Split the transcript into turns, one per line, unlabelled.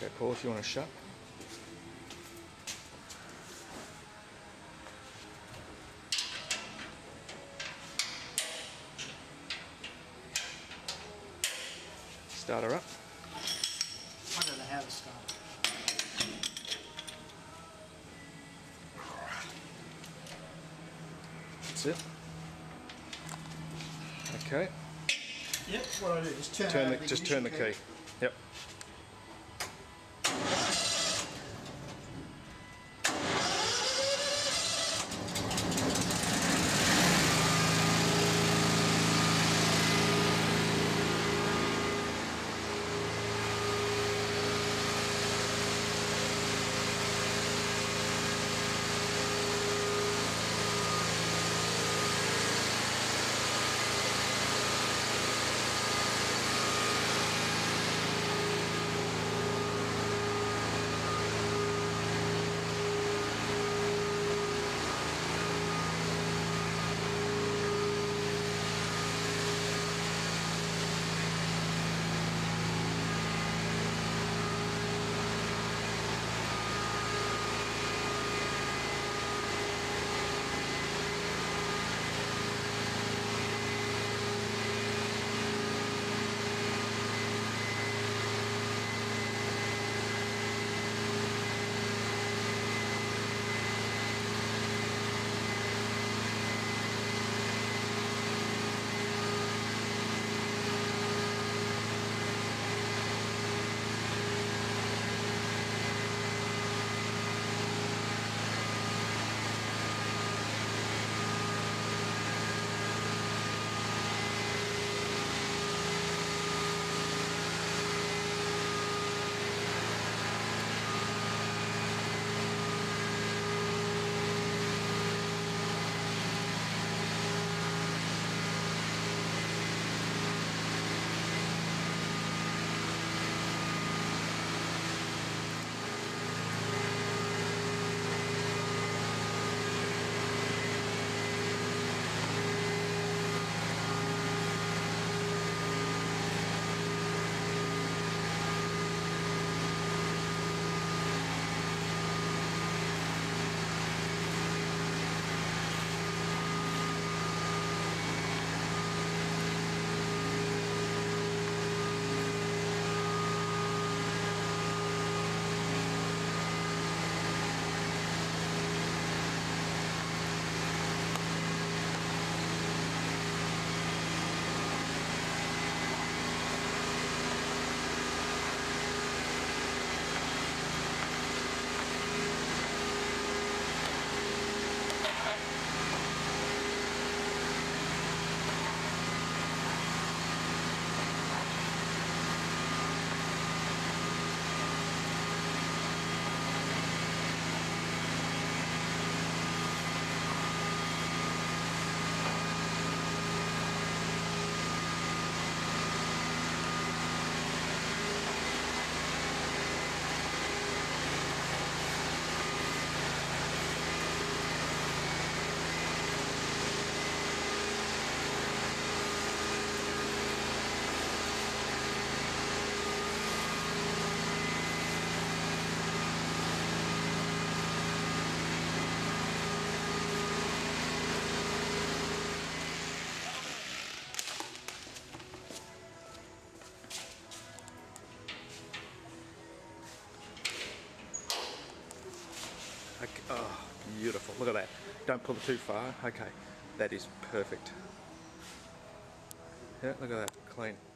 Okay, Paul, if you want to shut. Start her up.
I don't know how to start.
That's it. Okay.
Yep, what I do is
turn the key. Yep. Okay. Oh, beautiful. Look at that. Don't pull it too far. Okay. That is perfect. Yeah, look at that. Clean.